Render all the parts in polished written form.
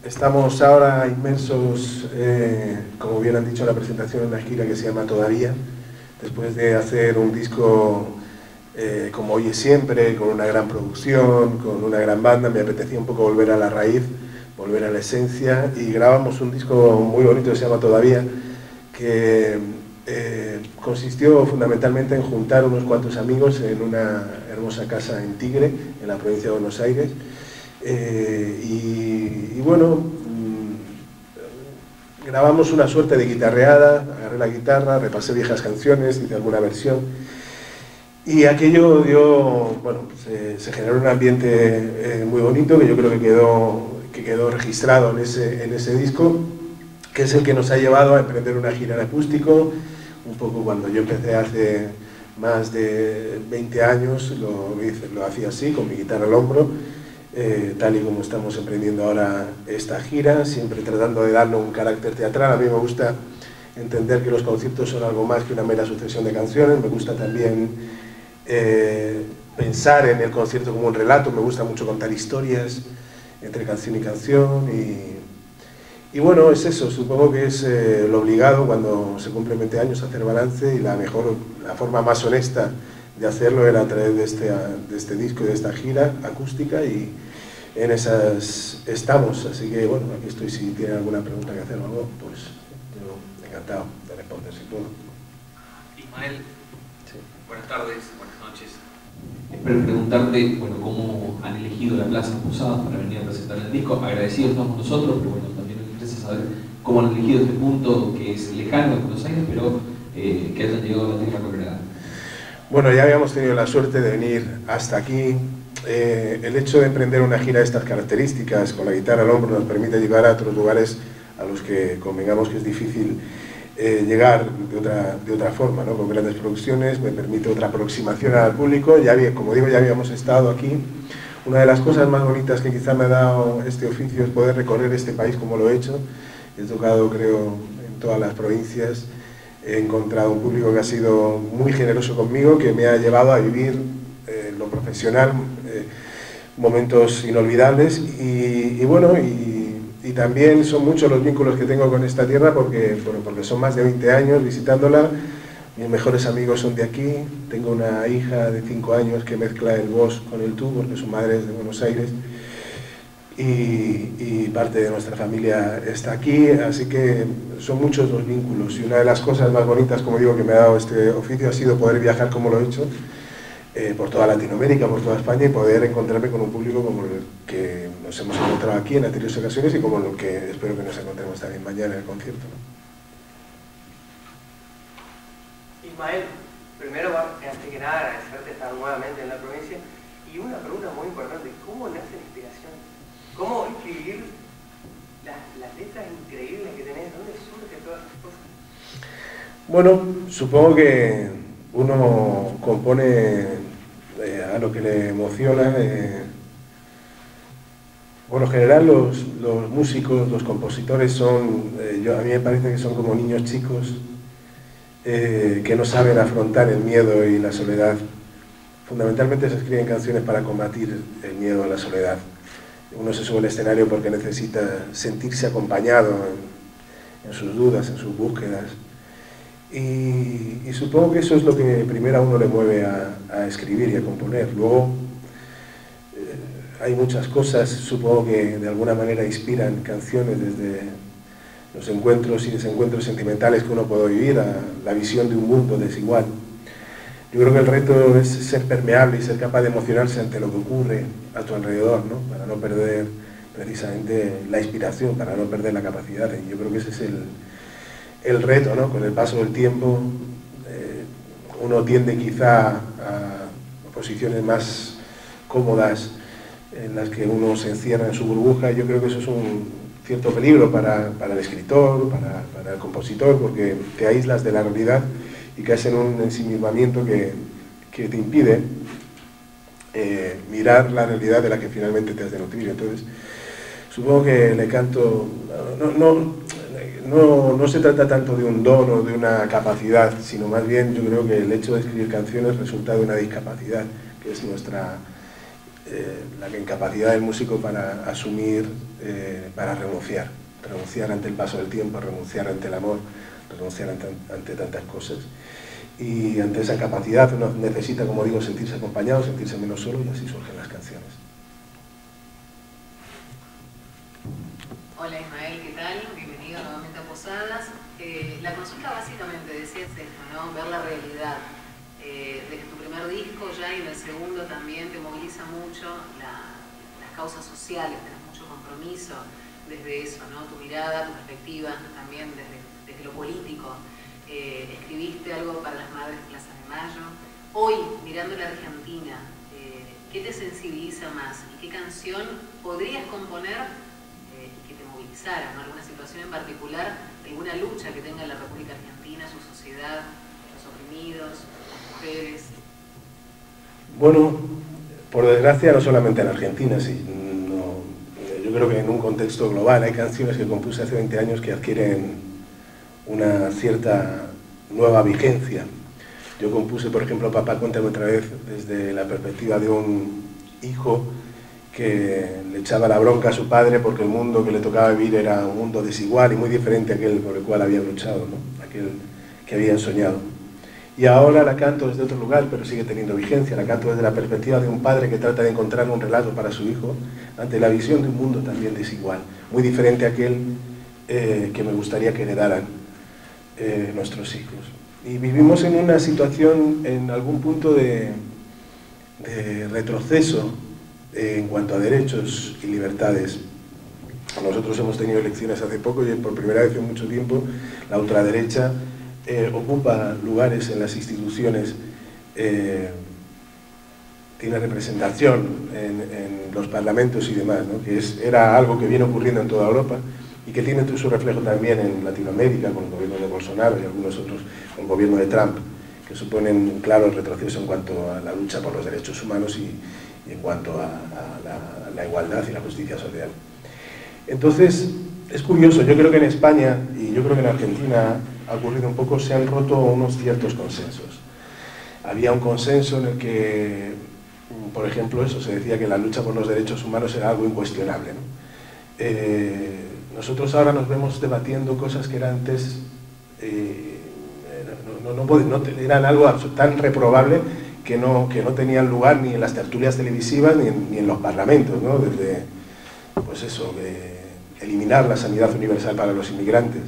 Estamos ahora inmersos, como bien han dicho en la presentación, en una gira que se llama Todavía. Después de hacer un disco como Oye Siempre, con una gran producción, con una gran banda, me apetecía un poco volver a la raíz, volver a la esencia, y grabamos un disco muy bonito que se llama Todavía, que consistió fundamentalmente en juntar unos cuantos amigos en una hermosa casa en Tigre, en la provincia de Buenos Aires. Y bueno, grabamos una suerte de guitarreada, agarré la guitarra, repasé viejas canciones, hice alguna versión, y aquello dio, bueno, se generó un ambiente muy bonito que yo creo que quedó registrado en ese disco, que es el que nos ha llevado a emprender una gira en acústico. Un poco cuando yo empecé hace más de 20 años, lo hacía así, con mi guitarra al hombro, tal y como estamos emprendiendo ahora esta gira, siempre tratando de darle un carácter teatral. A mí me gusta entender que los conciertos son algo más que una mera sucesión de canciones. Me gusta también pensar en el concierto como un relato. Me gusta mucho contar historias entre canción y canción, y bueno, es eso. Supongo que es lo obligado cuando se cumplen 20 años, hacer balance, y la forma más honesta de hacerlo era a través de este disco y de esta gira acústica, y en esas estamos. Así que bueno, aquí estoy. Si tienen alguna pregunta que hacer o algo, pues yo encantado de responder, si puedo. Ismael, Sí. buenas tardes, buenas noches. Espero preguntarte, bueno, cómo han elegido la Plaza Posadas para venir a presentar el disco. Agradecidos estamos nosotros, pero bueno, también nos interesa saber cómo han elegido este punto que es lejano de Buenos Aires, pero que hayan llegado a la tierra colorada. Bueno, ya habíamos tenido la suerte de venir hasta aquí. El hecho de emprender una gira de estas características, con la guitarra al hombro, nos permite llegar a otros lugares a los que convengamos que es difícil llegar de otra forma, ¿no? Con grandes producciones, me permite otra aproximación al público. Como digo, ya habíamos estado aquí. Una de las cosas más bonitas que quizá me ha dado este oficio es poder recorrer este país como lo he hecho. He tocado, creo, en todas las provincias. He encontrado un público que ha sido muy generoso conmigo, que me ha llevado a vivir lo profesional, momentos inolvidables, y bueno, y también son muchos los vínculos que tengo con esta tierra, porque son más de 20 años visitándola. Mis mejores amigos son de aquí. Tengo una hija de 5 años que mezcla el vos con el tú, porque su madre es de Buenos Aires, y parte de nuestra familia está aquí, así que son muchos los vínculos. Y una de las cosas más bonitas, como digo, que me ha dado este oficio ha sido poder viajar como lo he hecho, por toda Latinoamérica, por toda España, y poder encontrarme con un público como el que nos hemos encontrado aquí en anteriores ocasiones, y como el que espero que nos encontremos también mañana en el concierto, ¿no? Ismael, primero, antes que nada, agradecerte estar nuevamente en la provincia, y una pregunta muy importante: ¿cómo nace la inspiración? ¿Cómo escribir las letras increíbles que tenés? ¿Dónde surgen todas esas cosas? Bueno, supongo que uno compone a lo que le emociona. Por lo general los músicos, los compositores son, a mí me parece que son como niños chicos que no saben afrontar el miedo y la soledad. Fundamentalmente se escriben canciones para combatir el miedo a la soledad. Uno se sube al escenario porque necesita sentirse acompañado en sus dudas, en sus búsquedas. Y supongo que eso es lo que primero a uno le mueve a escribir y a componer. Luego hay muchas cosas, supongo, que de alguna manera inspiran canciones, desde los encuentros y desencuentros sentimentales que uno puede vivir a la visión de un mundo desigual. Yo creo que el reto es ser permeable y ser capaz de emocionarse ante lo que ocurre a tu alrededor, ¿no? Para no perder precisamente la inspiración, para no perder la capacidad. Y yo creo que ese es el reto, ¿no? Con el paso del tiempo uno tiende quizá a posiciones más cómodas en las que uno se encierra en su burbuja. Yo creo que eso es un cierto peligro para el escritor, para el compositor, porque te aíslas de la realidad y caes en un ensimismamiento que te impide mirar la realidad de la que finalmente te has de nutrir. Entonces, supongo que le canto... No se trata tanto de un don o de una capacidad, sino más bien yo creo que el hecho de escribir canciones resulta de una discapacidad, que es nuestra la incapacidad del músico para asumir, para renunciar ante el paso del tiempo, renunciar ante el amor, renunciar ante tantas cosas. Y ante esa capacidad uno necesita, como digo, sentirse acompañado, sentirse menos solo, y así surgen las canciones. Hola Ismael, ¿qué tal? Bienvenido nuevamente a Posadas. La consulta básicamente decía esto, ¿no? Ver la realidad de que tu primer disco ya y en el segundo también te moviliza mucho las causas sociales, tenés mucho compromiso desde eso, ¿no? Tu mirada, tu perspectiva, también desde lo político. Escribiste algo para las madres de Plaza de Mayo. Hoy, mirando la Argentina, ¿qué te sensibiliza más? ¿Y qué canción podrías componer que te movilizara, ¿no? Alguna situación en particular, alguna lucha que tenga la República Argentina, su sociedad, los oprimidos, las mujeres? Bueno, por desgracia no solamente en Argentina, sí, no, yo creo que en un contexto global hay canciones que compuse hace 20 años que adquieren una cierta nueva vigencia. Yo compuse, por ejemplo, Papá, cuéntame otra vez, desde la perspectiva de un hijo que le echaba la bronca a su padre porque el mundo que le tocaba vivir era un mundo desigual y muy diferente a aquel por el cual había luchado, ¿no? Aquel que habían soñado. Y ahora la canto desde otro lugar, pero sigue teniendo vigencia. La canto desde la perspectiva de un padre que trata de encontrar un relato para su hijo ante la visión de un mundo también desigual, muy diferente a aquel que me gustaría que heredaran nuestros hijos. Y vivimos en una situación, en algún punto de retroceso en cuanto a derechos y libertades. Nosotros hemos tenido elecciones hace poco y por primera vez en mucho tiempo la ultraderecha ocupa lugares en las instituciones, tiene representación en los parlamentos y demás, ¿no? Que era algo que viene ocurriendo en toda Europa y que tiene su reflejo también en Latinoamérica, con el gobierno de Bolsonaro y algunos otros, con el gobierno de Trump, que suponen un claro retroceso en cuanto a la lucha por los derechos humanos y en cuanto a la igualdad y la justicia social. Entonces, es curioso, yo creo que en España, y yo creo que en Argentina ha ocurrido un poco, se han roto unos ciertos consensos. Había un consenso en el que, por ejemplo, eso, se decía que la lucha por los derechos humanos era algo incuestionable, ¿no? Nosotros ahora nos vemos debatiendo cosas que eran antes, eran algo tan reprobable que no tenían lugar ni en las tertulias televisivas ni en los parlamentos, ¿no? Desde, pues eso, eliminar la sanidad universal para los inmigrantes,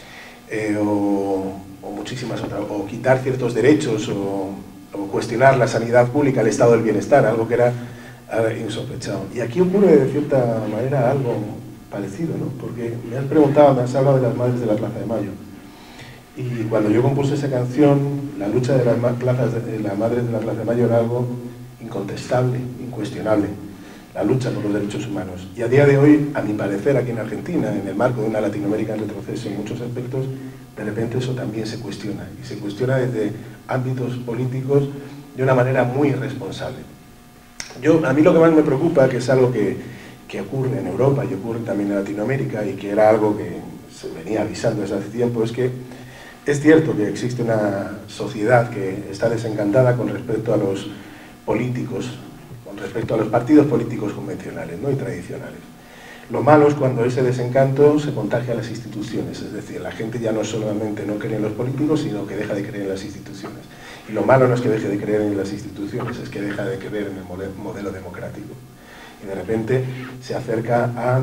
o muchísimas otras, o quitar ciertos derechos, o cuestionar la sanidad pública, el estado del bienestar, algo que era insospechado. Y aquí ocurre de cierta manera algo parecido, ¿no? Porque me has hablado de las madres de la Plaza de Mayo. Y cuando yo compuse esa canción, la lucha de las madres de la Plaza de Mayo era algo incontestable, incuestionable, la lucha por los derechos humanos. Y a día de hoy, a mi parecer, aquí en Argentina, en el marco de una Latinoamérica en retroceso en muchos aspectos, de repente eso también se cuestiona, y se cuestiona desde ámbitos políticos de una manera muy irresponsable. A mí lo que más me preocupa, que es algo que ocurre en Europa y ocurre también en Latinoamérica, y que era algo que se venía avisando desde hace tiempo, es que es cierto que existe una sociedad que está desencantada con respecto a los políticos, con respecto a los partidos políticos convencionales, ¿no? Y tradicionales. Lo malo es cuando ese desencanto se contagia a las instituciones, es decir, la gente ya no solamente no cree en los políticos, sino que deja de creer en las instituciones. Y lo malo no es que deje de creer en las instituciones, es que deja de creer en el modelo democrático. Y de repente se acerca a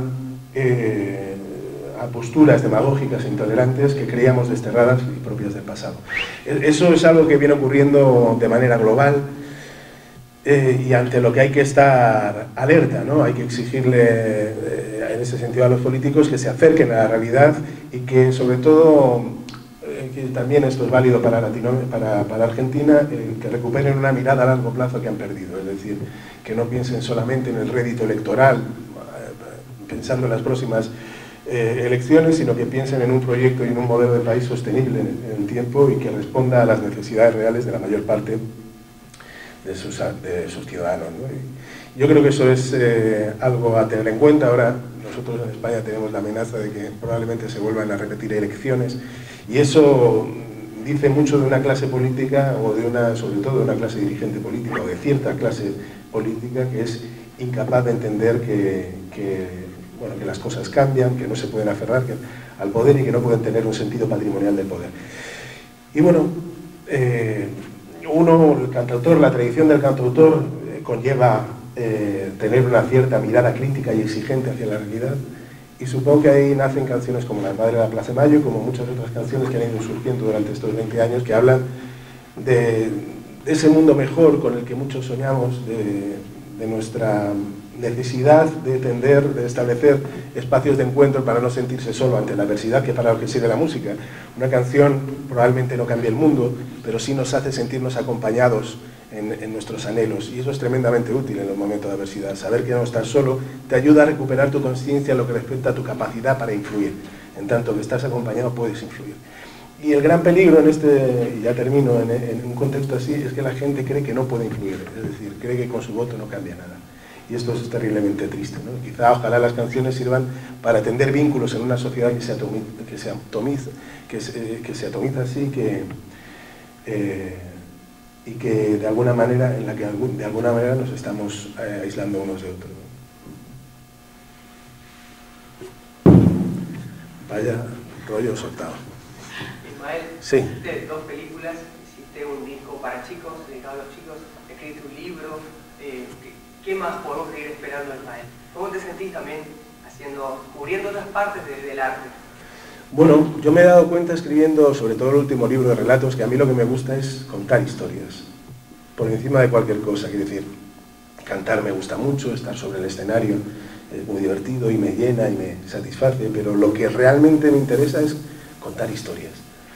posturas demagógicas e intolerantes que creíamos desterradas y propias del pasado. Eso es algo que viene ocurriendo de manera global, y ante lo que hay que estar alerta, ¿no? Hay que exigirle en ese sentido a los políticos que se acerquen a la realidad y que, sobre todo, que también esto es válido para Argentina, que recuperen una mirada a largo plazo que han perdido, es decir, que no piensen solamente en el rédito electoral, pensando en las próximas elecciones, sino que piensen en un proyecto y en un modelo de país sostenible en el tiempo y que responda a las necesidades reales de la mayor parte de sus ciudadanos, ¿no? Y yo creo que eso es algo a tener en cuenta. Ahora nosotros en España tenemos la amenaza de que probablemente se vuelvan a repetir elecciones, y eso dice mucho de una clase política, o sobre todo de una clase dirigente política, o de cierta clase política, que es incapaz de entender bueno, que las cosas cambian, que no se pueden aferrar al poder y que no pueden tener un sentido patrimonial del poder. Y bueno, el cantautor, la tradición del cantautor conlleva tener una cierta mirada crítica y exigente hacia la realidad, y supongo que ahí nacen canciones como La Madre de la Plaza de Mayo, como muchas otras canciones que han ido surgiendo durante estos 20 años, que hablan de ese mundo mejor con el que muchos soñamos, de nuestra necesidad de tender, de establecer espacios de encuentro para no sentirse solo ante la adversidad, que es para lo que sirve la música. Una canción probablemente no cambie el mundo, pero sí nos hace sentirnos acompañados en nuestros anhelos, y eso es tremendamente útil en los momentos de adversidad. Saber que no estás solo te ayuda a recuperar tu conciencia en lo que respecta a tu capacidad para influir. En tanto que estás acompañado, puedes influir. Y el gran peligro en y ya termino, en un contexto así, es que la gente cree que no puede influir, es decir, cree que con su voto no cambia nada. Y esto es terriblemente triste, ¿no? Quizá, ojalá las canciones sirvan para tender vínculos en una sociedad que se atomiza así, y que de alguna manera, en la que de alguna manera nos estamos aislando unos de otros, ¿no? Vaya rollo soltado. Ismael, sí. Hiciste 2 películas, hiciste un disco para chicos, dedicado a los chicos, escribiste un libro. ¿Qué más podemos seguir esperando, Ismael? ¿Cómo te sentís también cubriendo otras partes del arte? Bueno, yo me he dado cuenta escribiendo, sobre todo el último libro de relatos, que a mí lo que me gusta es contar historias, por encima de cualquier cosa. Quiero decir, cantar me gusta mucho, estar sobre el escenario es muy divertido y me llena y me satisface, pero lo que realmente me interesa es contar historias.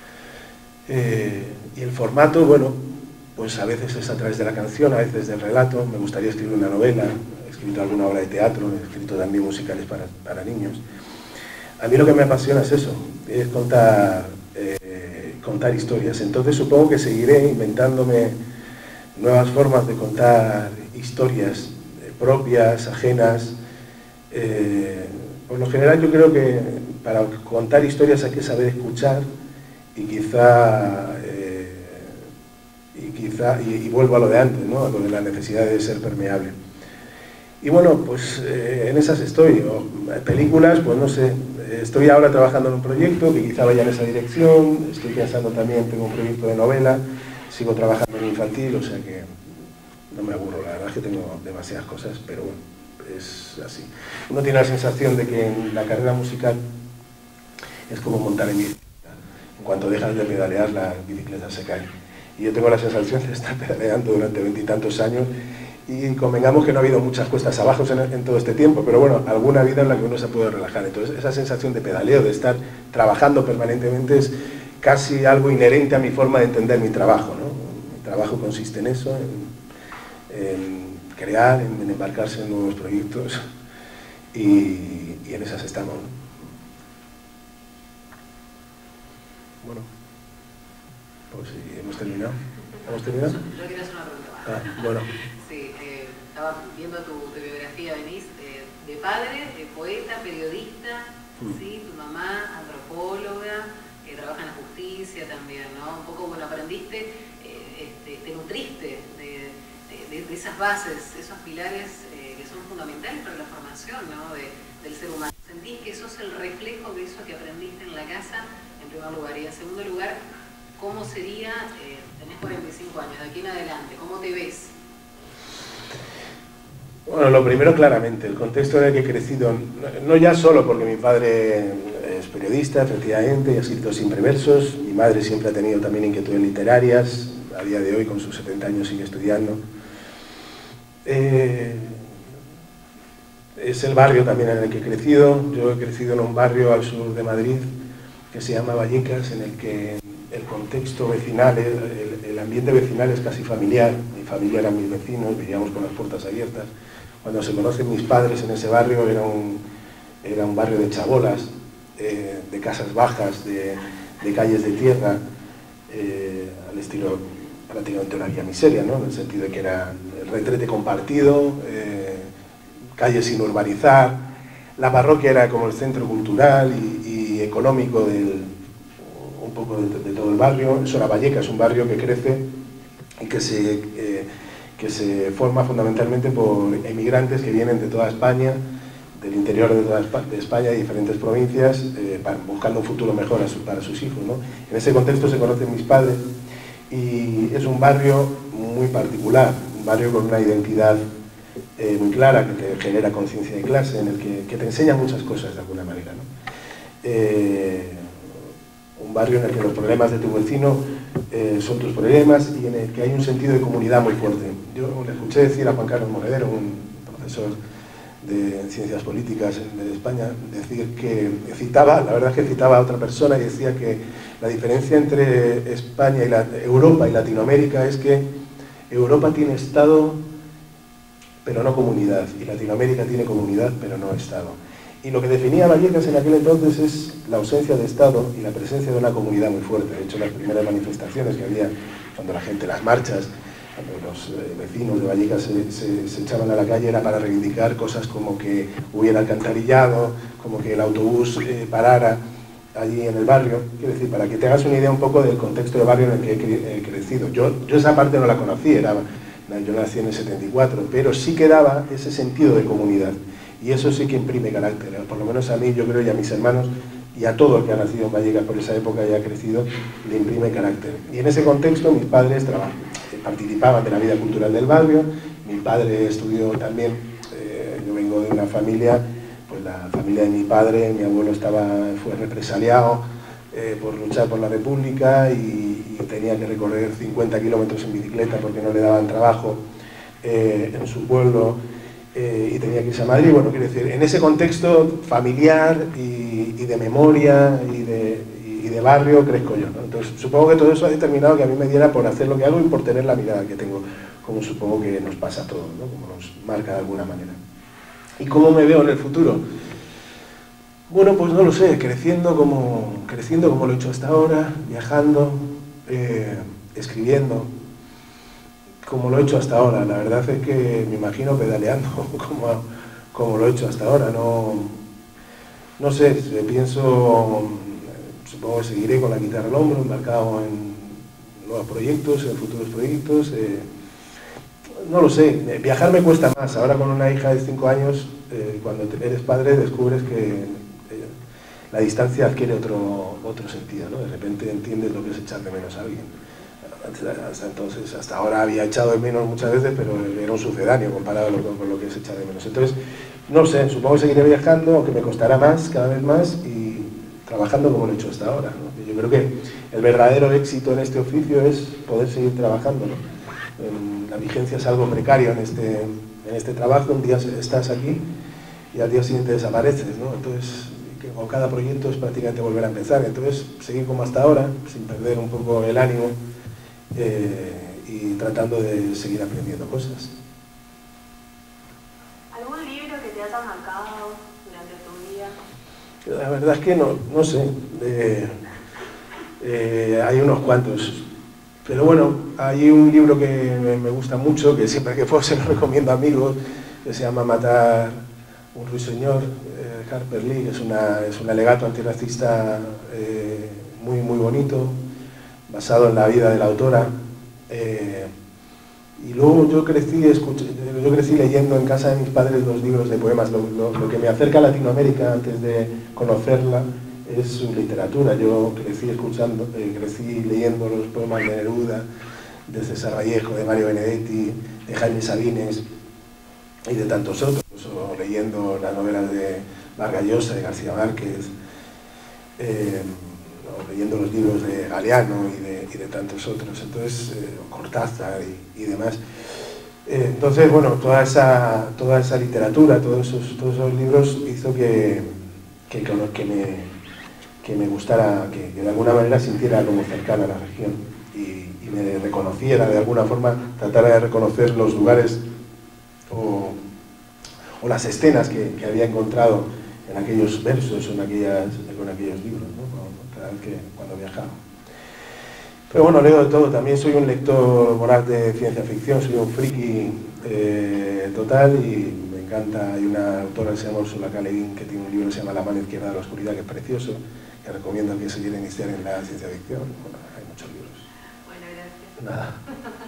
Y el formato, bueno, pues a veces es a través de la canción, a veces del relato. Me gustaría escribir una novela, he escrito alguna obra de teatro, he escrito también musicales para niños. A mí lo que me apasiona es eso, es contar historias. Entonces supongo que seguiré inventándome nuevas formas de contar historias propias, ajenas. Por lo general yo creo que para contar historias hay que saber escuchar y y vuelvo a lo de antes, ¿no? A lo de la necesidad de ser permeable. Y bueno, pues en esas estoy. Películas, pues no sé, estoy ahora trabajando en un proyecto que quizá vaya en esa dirección, estoy pensando también, tengo un proyecto de novela, sigo trabajando en infantil, o sea que no me aburro, la verdad es que tengo demasiadas cosas, pero bueno, es así. Uno tiene la sensación de que en la carrera musical es como montar en bicicleta. En cuanto dejas de pedalear, la bicicleta se cae. Y yo tengo la sensación de estar pedaleando durante 20 y tantos años, y convengamos que no ha habido muchas cuestas abajo en todo este tiempo, pero bueno, alguna vida en la que uno se puede relajar. Entonces esa sensación de pedaleo, de estar trabajando permanentemente, es casi algo inherente a mi forma de entender mi trabajo, ¿no? Mi trabajo consiste en eso, en crear, en embarcarse en nuevos proyectos, y en esas estamos, ¿no? Bueno, pues sí, hemos terminado. ¿Hemos terminado? Yo quería hacer una pregunta más. Bueno. Sí, estaba viendo tu biografía, venís de padre, poeta, periodista, ¿sí? Tu mamá, antropóloga, trabaja en la justicia también, ¿no? Un poco, bueno, aprendiste, te nutriste de esas bases, esos pilares que son fundamentales para la formación, ¿no? del ser humano. ¿Sentís que sos el reflejo de eso que aprendiste en la casa, en primer lugar? Y en segundo lugar, ¿cómo sería, tenés 45 años, de aquí en adelante, cómo te ves? Bueno, lo primero claramente, el contexto en el que he crecido, no ya solo porque mi padre es periodista, efectivamente, y ha escrito siempre versos, mi madre siempre ha tenido también inquietudes literarias, a día de hoy con sus 70 años sigue estudiando. Es el barrio también en el que he crecido. Yo he crecido en un barrio al sur de Madrid que se llama Vallecas, en el que el contexto vecinal, el ambiente vecinal es casi familiar. Mi familia eran mis vecinos, vivíamos con las puertas abiertas. Cuando se conocen mis padres en ese barrio era un barrio de chabolas, de casas bajas, de calles de tierra, al estilo prácticamente una vía miseria, ¿no? En el sentido de que era el retrete compartido, calles sin urbanizar. La parroquia era como el centro cultural y económico un poco de todo el barrio. Eso era Vallecas, un barrio que crece y que que se forma fundamentalmente por emigrantes que vienen de toda España, del interior de España, de diferentes provincias, buscando un futuro mejor para sus hijos, ¿no? En ese contexto se conocen mis padres y es un barrio muy particular, un barrio con una identidad muy clara, que te genera conciencia de clase, en el que te enseña muchas cosas de alguna manera, ¿no? Un barrio en el que los problemas de tu vecino son tus problemas y en el que hay un sentido de comunidad muy fuerte. Yo le escuché decir a Juan Carlos Monedero, un profesor de Ciencias Políticas de España, decir que citaba, la verdad es que citaba a otra persona y decía que la diferencia entre España y Europa y Latinoamérica es que Europa tiene Estado pero no comunidad, y Latinoamérica tiene comunidad pero no Estado. Y lo que definía Vallecas en aquel entonces es la ausencia de Estado y la presencia de una comunidad muy fuerte. De hecho, las primeras manifestaciones que había, cuando la gente, las marchas, cuando los vecinos de Vallecas se echaban a la calle, era para reivindicar cosas como que hubiera alcantarillado, como que el autobús parara allí en el barrio. Quiero decir, para que te hagas una idea un poco del contexto de barrio en el que he crecido. Yo esa parte no la conocí, yo nací en el 74, pero sí que daba ese sentido de comunidad. Y eso sí que imprime carácter, por lo menos a mí, yo creo, y a mis hermanos, y a todo el que ha nacido en Vallecas por esa época y ha crecido, le imprime carácter. Y en ese contexto mis padres participaban de la vida cultural del barrio, mi padre estudió también, yo vengo de una familia, pues la familia de mi padre, mi abuelo fue represaliado por luchar por la República y tenía que recorrer 50 kilómetros en bicicleta porque no le daban trabajo en su pueblo. Y tenía que irse a Madrid. Bueno, quiero decir, en ese contexto familiar y de memoria y de barrio crezco yo, ¿no? Entonces supongo que todo eso ha determinado que a mí me diera por hacer lo que hago y por tener la mirada que tengo, como supongo que nos pasa a todos, ¿no? Como nos marca de alguna manera. ¿Y cómo me veo en el futuro? Bueno, pues no lo sé, creciendo como lo he hecho hasta ahora, viajando, escribiendo, como lo he hecho hasta ahora. La verdad es que me imagino pedaleando como lo he hecho hasta ahora. No sé, pienso, supongo que seguiré con la guitarra al hombro, embarcado en nuevos proyectos, en futuros proyectos. No lo sé, viajar me cuesta más. Ahora con una hija de 5 años, cuando eres padre descubres que la distancia adquiere otro sentido, ¿no? De repente entiendes lo que es echar de menos a alguien. Hasta entonces, hasta ahora había echado de menos muchas veces, pero era un sucedáneo comparado con lo que es echar de menos. Entonces, no sé, supongo que seguiré viajando, aunque me costará más, cada vez más, y trabajando como lo he hecho hasta ahora, ¿no? Yo creo que el verdadero éxito en este oficio es poder seguir trabajando, ¿no? La vigencia es algo precario en este trabajo. Un día estás aquí y al día siguiente desapareces, ¿no? Entonces, con cada proyecto es prácticamente volver a empezar. Entonces, seguir como hasta ahora, sin perder un poco el ánimo, y tratando de seguir aprendiendo cosas. ¿Algún libro que te haya marcado durante tu vida? La verdad es que no sé. Hay unos cuantos. Pero bueno, hay un libro que me gusta mucho, que siempre que puedo se lo recomiendo a amigos, que se llama Matar un ruiseñor, Harper Lee, que es un alegato antirracista muy bonito, basado en la vida de la autora. Y luego yo crecí leyendo en casa de mis padres los libros de poemas. Lo que me acerca a Latinoamérica antes de conocerla es su literatura. Yo crecí leyendo los poemas de Neruda, de César Vallejo, de Mario Benedetti, de Jaime Sabines y de tantos otros, o leyendo las novelas de Vargas Llosa, de García Márquez, leyendo los libros de Galeano y de tantos otros, entonces, Cortázar y demás. Entonces, bueno, toda esa literatura, todos esos libros hizo que me gustara, que de alguna manera sintiera como cercana a la región y me reconociera de alguna forma, tratara de reconocer los lugares o las escenas que había encontrado en aquellos versos o en aquellos libros, ¿no? Cuando viajaba. Pero bueno, leo de todo. También soy un lector voraz de ciencia ficción, soy un friki total y me encanta. Hay una autora que se llama Ursula K. Le Guin, que tiene un libro que se llama La mano izquierda de la oscuridad, que es precioso, que recomiendo a quien se quiera iniciar en la ciencia ficción. Bueno, hay muchos libros. Bueno, gracias. Nada.